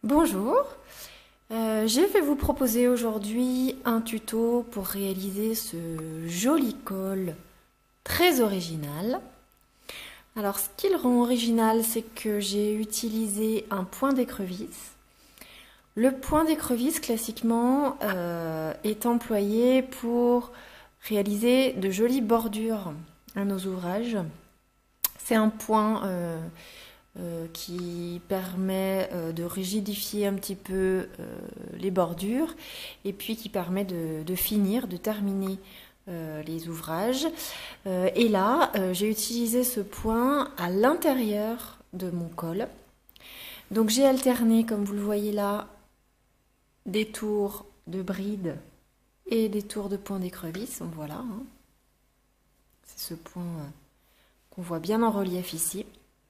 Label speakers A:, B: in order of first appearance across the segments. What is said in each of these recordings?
A: Bonjour, je vais vous proposer aujourd'hui un tuto pour réaliser ce joli col très original. Alors ce qui le rend original, c'est que j'ai utilisé un point d'écrevisse. Le point d'écrevisse classiquement est employé pour réaliser de jolies bordures à nos ouvrages. C'est un point qui permet de rigidifier un petit peu les bordures et puis qui permet de finir, de terminer les ouvrages. Et là, j'ai utilisé ce point à l'intérieur de mon col. Donc j'ai alterné, comme vous le voyez là, des tours de bride et des tours de point d'écrevisse. Donc voilà, hein. C'est ce point qu'on voit bien en relief ici.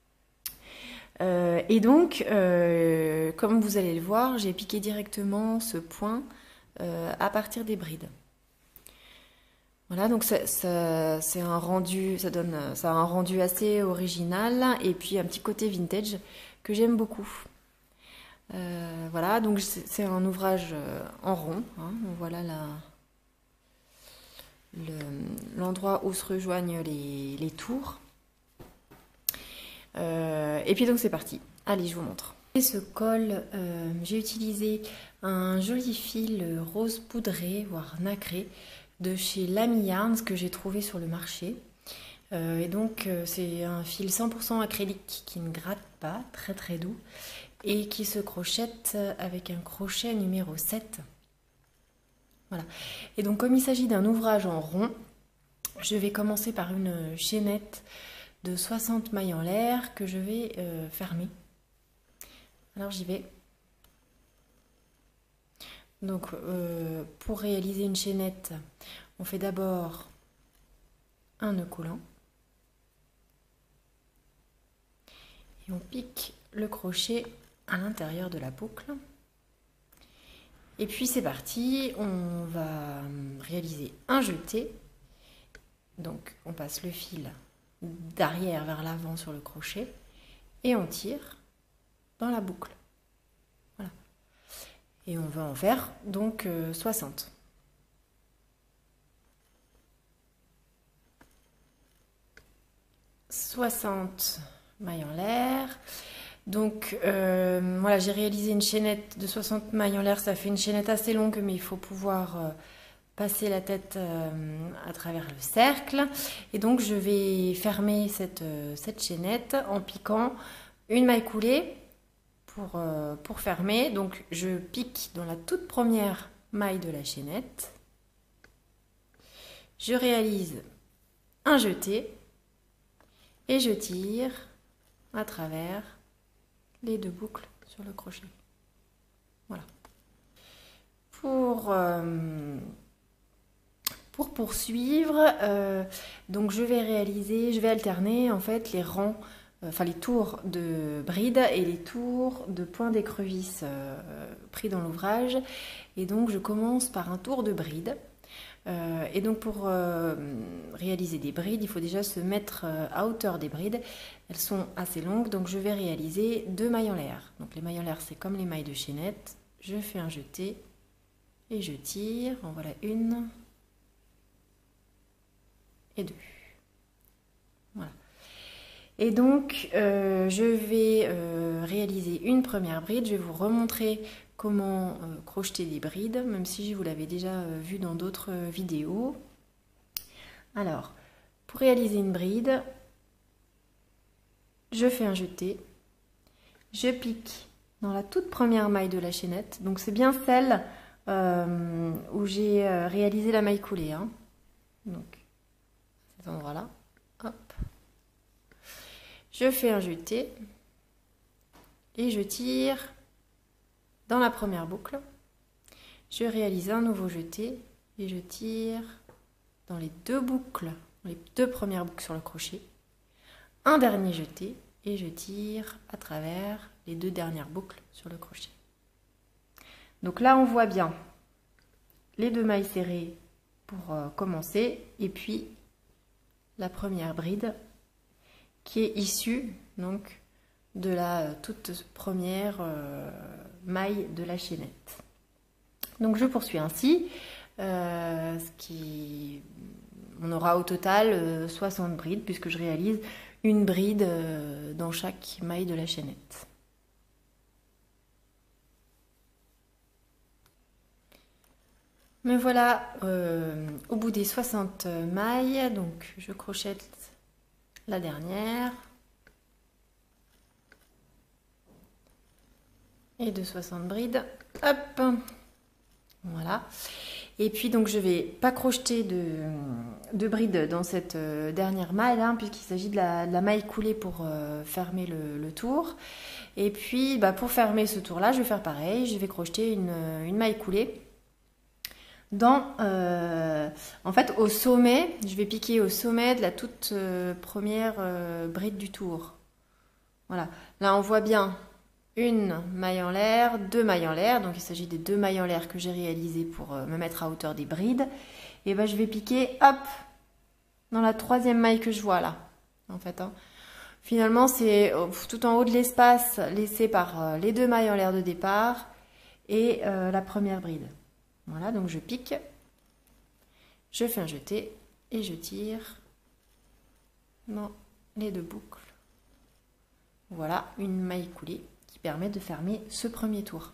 A: Et donc, comme vous allez le voir, j'ai piqué directement ce point à partir des brides. Voilà, donc c'est un rendu, ça a un rendu assez original et puis un petit côté vintage que j'aime beaucoup. Voilà, donc c'est un ouvrage en rond, hein. Voilà l'endroit où se rejoignent les tours. Et puis donc c'est parti. Allez, je vous montre. Et ce col, j'ai utilisé un joli fil rose poudré, voire nacré, de chez Lamy Yarns que j'ai trouvé sur le marché. Et donc c'est un fil 100% acrylique qui ne gratte pas, très très doux, et qui se crochette avec un crochet numéro 7. Voilà. Et donc comme il s'agit d'un ouvrage en rond, je vais commencer par une chaînette de 60 mailles en l'air que je vais fermer. Alors j'y vais. Donc pour réaliser une chaînette, on fait d'abord un nœud coulant et on pique le crochet à l'intérieur de la boucle. Et puis c'est parti, on va réaliser un jeté. Donc on passe le fil d'arrière vers l'avant sur le crochet et on tire dans la boucle. Voilà. Et on va en faire donc 60. « 60 mailles en l'air. Donc voilà, j'ai réalisé une chaînette de 60 mailles en l'air. Ça fait une chaînette assez longue, mais il faut pouvoir passer la tête à travers le cercle. Et donc je vais fermer cette chaînette en piquant une maille coulée pour fermer. Donc je pique dans la toute première maille de la chaînette. Je réalise un jeté et je tire à travers les deux boucles sur le crochet. Voilà. Pour poursuivre, donc je vais alterner en fait les rangs, enfin les tours de bride et les tours de point d'écrevisse pris dans l'ouvrage. Et donc je commence par un tour de bride. Et donc pour réaliser des brides, il faut déjà se mettre à hauteur des brides. Elles sont assez longues, donc je vais réaliser 2 mailles en l'air. Donc les mailles en l'air, c'est comme les mailles de chaînette. Je fais un jeté et je tire. En voilà une et 2. Voilà. Et donc je vais réaliser une première bride. Je vais vous remontrer comment crocheter des brides, même si vous l'avez déjà vu dans d'autres vidéos. Alors, pour réaliser une bride, je fais un jeté, je pique dans la toute première maille de la chaînette. Donc c'est bien celle où j'ai réalisé la maille coulée, hein. Donc, cet endroit-là, hop. Je fais un jeté et je tire dans la première boucle. Je réalise un nouveau jeté et je tire dans les deux boucles, les deux premières boucles sur le crochet. Un dernier jeté et je tire à travers les deux dernières boucles sur le crochet. Donc là, on voit bien les deux mailles serrées pour commencer et puis la première bride qui est issue donc de la toute première mailles de la chaînette. Donc je poursuis ainsi, on aura au total 60 brides puisque je réalise une bride dans chaque maille de la chaînette. Me voilà au bout des 60 mailles, donc je crochette la dernière. Et de 60 brides, hop, voilà. Et puis donc je vais pas crocheter de brides dans cette dernière maille, hein, puisqu'il s'agit de la maille coulée pour fermer le tour. Et puis pour fermer ce tour là, je vais faire pareil, je vais crocheter une maille coulée. En fait, au sommet, je vais piquer au sommet de la toute première bride du tour. Voilà, là on voit bien une maille en l'air, deux mailles en l'air, donc il s'agit des 2 mailles en l'air que j'ai réalisées pour me mettre à hauteur des brides. Et je vais piquer, hop, dans la 3e maille que je vois là, en fait. Hein. Finalement, c'est tout en haut de l'espace laissé par les 2 mailles en l'air de départ et la première bride. Voilà, donc je pique, je fais un jeté et je tire dans les 2 boucles. Voilà, une maille coulée qui permet de fermer ce premier tour.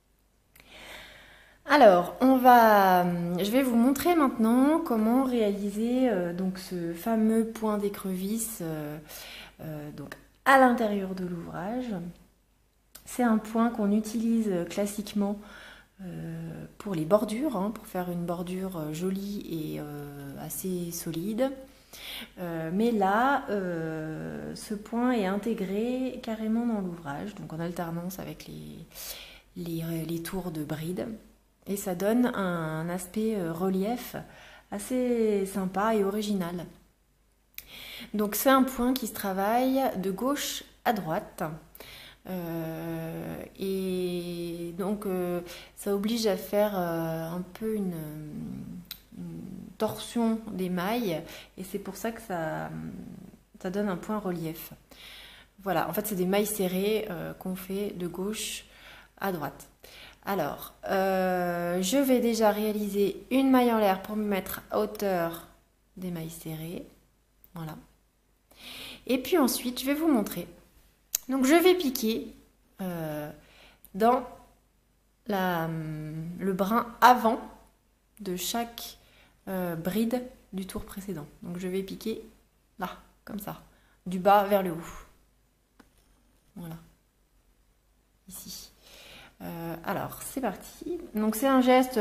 A: Alors, je vais vous montrer maintenant comment réaliser donc ce fameux point d'écrevisse donc à l'intérieur de l'ouvrage. C'est un point qu'on utilise classiquement pour les bordures, hein, pour faire une bordure jolie et assez solide. Mais là, ce point est intégré carrément dans l'ouvrage, donc en alternance avec les tours de bride. Et ça donne un aspect relief assez sympa et original. Donc c'est un point qui se travaille de gauche à droite. Et donc ça oblige à faire un peu une torsion des mailles et c'est pour ça que ça donne un point relief. Voilà, en fait c'est des mailles serrées qu'on fait de gauche à droite. Alors, je vais déjà réaliser une maille en l'air pour me mettre à hauteur des mailles serrées. Voilà. Et puis ensuite, je vais vous montrer. Donc je vais piquer dans le brin avant de chaque bride du tour précédent. Donc je vais piquer là, comme ça, du bas vers le haut. Voilà, ici. Alors c'est parti. Donc c'est un geste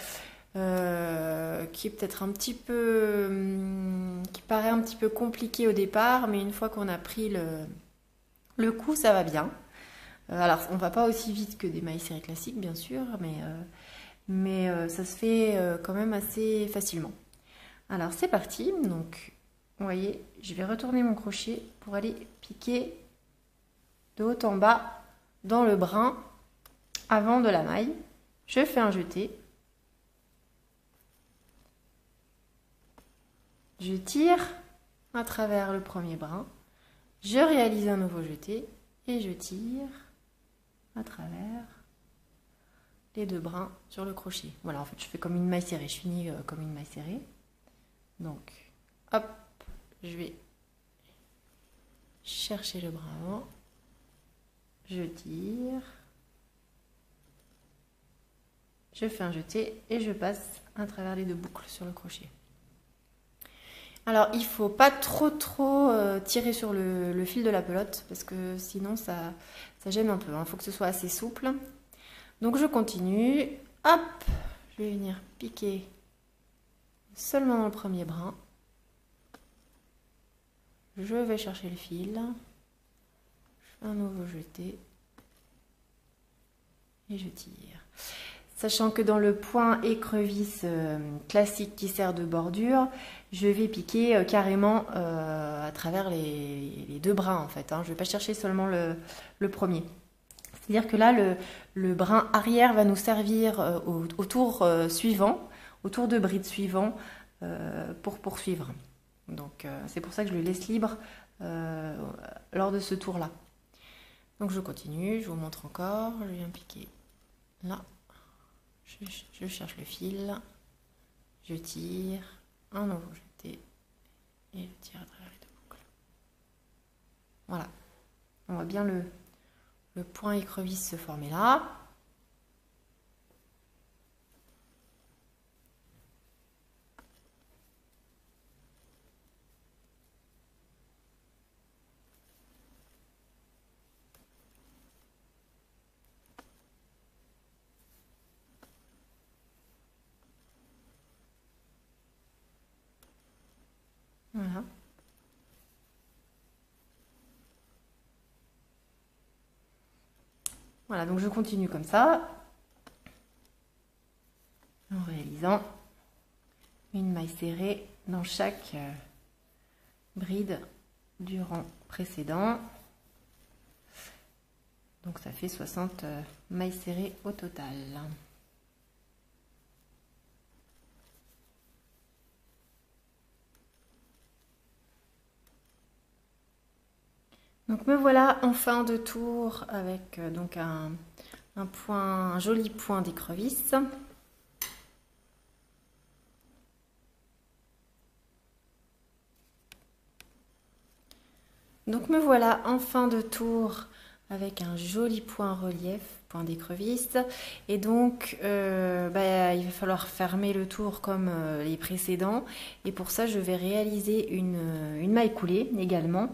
A: qui est peut-être un petit peu, qui paraît un petit peu compliqué au départ, mais une fois qu'on a pris le coup, ça va bien. Alors on va pas aussi vite que des mailles serrées classiques, bien sûr, mais ça se fait quand même assez facilement. Alors c'est parti, donc vous voyez, je vais retourner mon crochet pour aller piquer de haut en bas dans le brin avant de la maille. Je fais un jeté, je tire à travers le premier brin, je réalise un nouveau jeté et je tire à travers les 2 brins sur le crochet. Voilà, en fait, je fais comme une maille serrée. Je finis comme une maille serrée. Donc, hop, je vais chercher le brin avant. Je tire. Je fais un jeté et je passe à travers les 2 boucles sur le crochet. Alors, il ne faut pas trop tirer sur le fil de la pelote parce que sinon, ça gêne un peu. Il faut que ce soit assez souple. Donc, je continue. Hop, je vais venir piquer seulement dans le premier brin. Je vais chercher le fil. Je fais un nouveau jeté. Et je tire. Sachant que dans le point écrevisse classique qui sert de bordure, je vais piquer carrément à travers les 2 brins en fait. Hein. Je ne vais pas chercher seulement le premier. C'est-à-dire que là, le brin arrière va nous servir au tour suivant, au tour de bride suivant pour poursuivre. Donc c'est pour ça que je le laisse libre lors de ce tour-là. Donc je continue, je vous montre encore, je viens piquer là, je cherche le fil, je tire, un nouveau jeté et je tire à travers les deux boucles. Voilà, on voit bien le point écrevisse se former là. Voilà. Voilà, donc je continue comme ça, en réalisant une maille serrée dans chaque bride du rang précédent. Donc ça fait 60 mailles serrées au total. Donc me voilà en fin de tour avec donc un joli point d'écrevisse. Donc me voilà en fin de tour avec un joli point relief, point d'écrevisse. Et donc il va falloir fermer le tour comme les précédents. Et pour ça je vais réaliser une maille coulée également.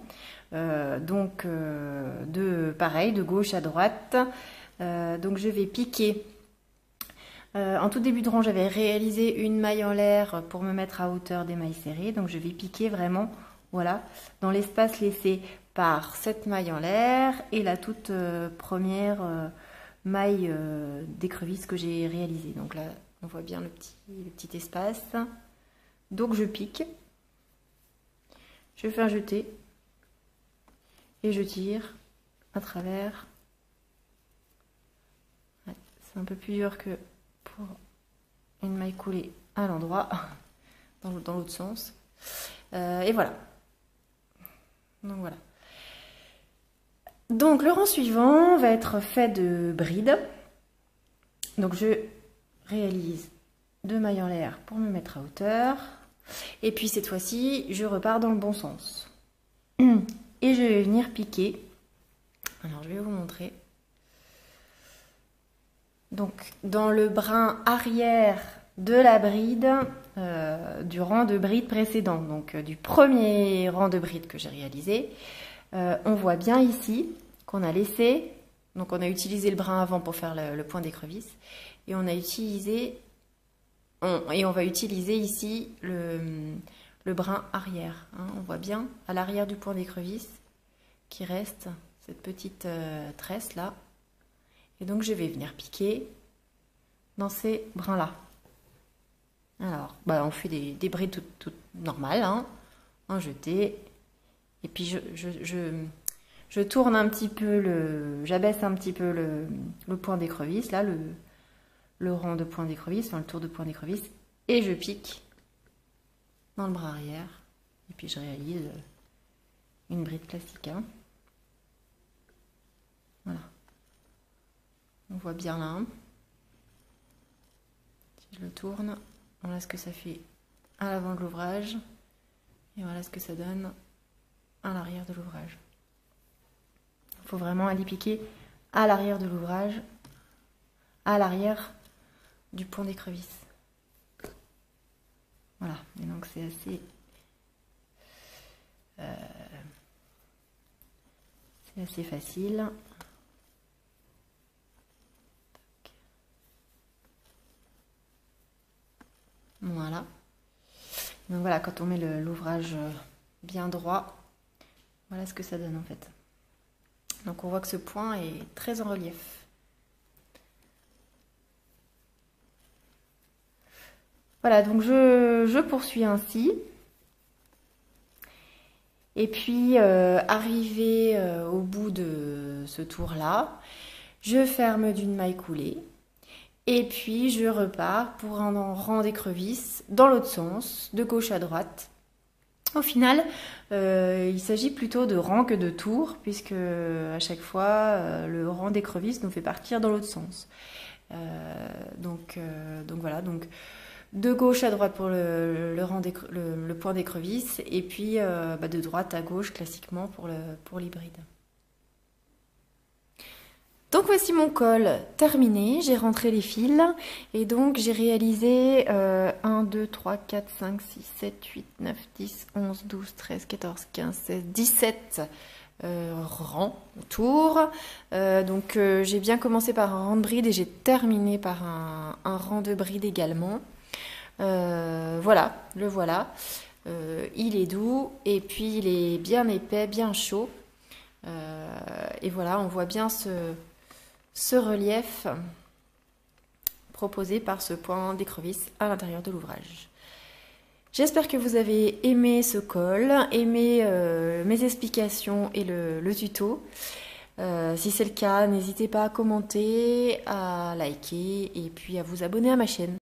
A: Pareil, de gauche à droite. Donc je vais piquer. En tout début de rang, j'avais réalisé une maille en l'air pour me mettre à hauteur des mailles serrées. Donc je vais piquer vraiment, voilà, dans l'espace laissé par cette maille en l'air et la toute première maille d'écrevisse que j'ai réalisée. Donc là, on voit bien le petit espace. Donc je pique. Je fais un jeté. Et je tire à travers. Ouais, c'est un peu plus dur que pour une maille coulée à l'endroit, dans l'autre sens. Et voilà. Donc voilà. Donc le rang suivant va être fait de brides. Donc je réalise 2 mailles en l'air pour me mettre à hauteur. Et puis cette fois-ci, je repars dans le bon sens. Et je vais venir piquer. Alors je vais vous montrer. Donc dans le brin arrière de la bride du rang de bride précédent, donc du premier rang de bride que j'ai réalisé, on voit bien ici qu'on a laissé, donc on a utilisé le brin avant pour faire le point d'écrevisse, et on va utiliser ici le brin arrière. Hein. On voit bien à l'arrière du point d'écrevisse qui reste cette petite tresse là. Et donc je vais venir piquer dans ces brins là. Alors, on fait des brides toutes normales, hein, un jeté. Et puis je tourne un petit peu j'abaisse un petit peu le point d'écrevisse, là, le rang de point d'écrevisse, enfin le tour de point d'écrevisse, et je pique dans le bras arrière. Et puis je réalise une bride classique. Hein. Voilà. On voit bien là. Si je le tourne, voilà ce que ça fait à l'avant de l'ouvrage. Et voilà ce que ça donne à l'arrière de l'ouvrage. Il faut vraiment aller piquer à l'arrière de l'ouvrage, à l'arrière du point d'écrevisse. Voilà, et donc c'est assez facile. Voilà. Donc voilà, quand on met l'ouvrage bien droit, voilà ce que ça donne en fait. Donc on voit que ce point est très en relief. Voilà, donc je poursuis ainsi. Et puis, arrivé au bout de ce tour-là, je ferme d'une maille coulée. Et puis, je repars pour un rang d'écrevisse dans l'autre sens, de gauche à droite. Au final, il s'agit plutôt de rang que de tour, puisque à chaque fois, le rang d'écrevisse nous fait partir dans l'autre sens. Donc voilà, donc de gauche à droite pour le point d'écrevisse, et puis de droite à gauche classiquement pour l'hybride. Donc voici mon col terminé, j'ai rentré les fils et donc j'ai réalisé 1, 2, 3, 4, 5, 6, 7, 8, 9, 10, 11, 12, 13, 14, 15, 16, 17 rangs autour. Donc j'ai bien commencé par un rang de bride et j'ai terminé par un rang de bride également. Voilà, le voilà. Il est doux et puis il est bien épais, bien chaud. Et voilà, on voit bien ce relief proposé par ce point d'écrevisse à l'intérieur de l'ouvrage. J'espère que vous avez aimé ce col, aimé mes explications et le tuto. Si c'est le cas, n'hésitez pas à commenter, à liker et puis à vous abonner à ma chaîne.